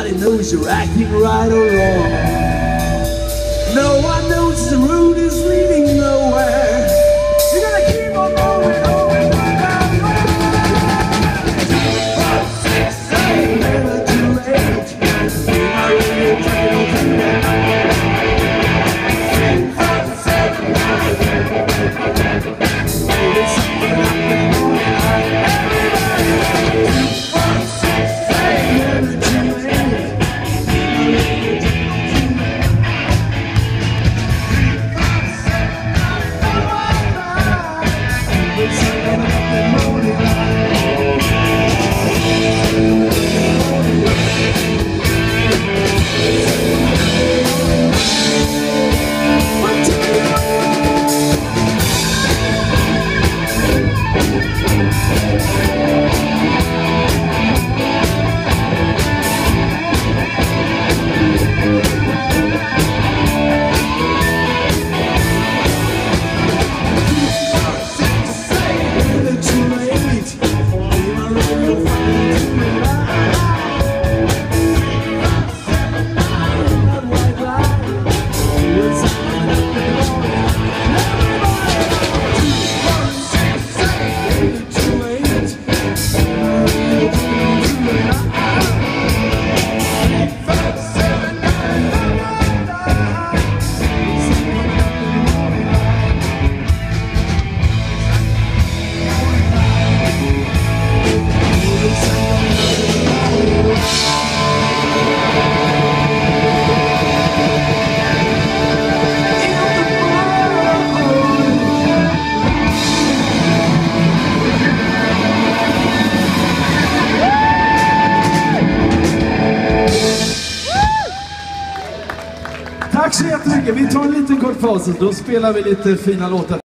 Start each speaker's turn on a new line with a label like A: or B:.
A: Nobody knows you're acting right or wrong. No one knows the road is leading nowhere. You gotta keep on going, going, going down. 2, 4, 6, 7, never too late. Be my radio, take it on to that. 3, 4, 7, 9. Maybe something up in the morning. Everybody, 2, 4, 6, 7, never too late. Be my radio, take it on to that. 3, 4, 7, 9. Maybe something up in the morning. Tack så jättemycket. Vi tar en liten kort paus och då spelar vi lite fina låtar.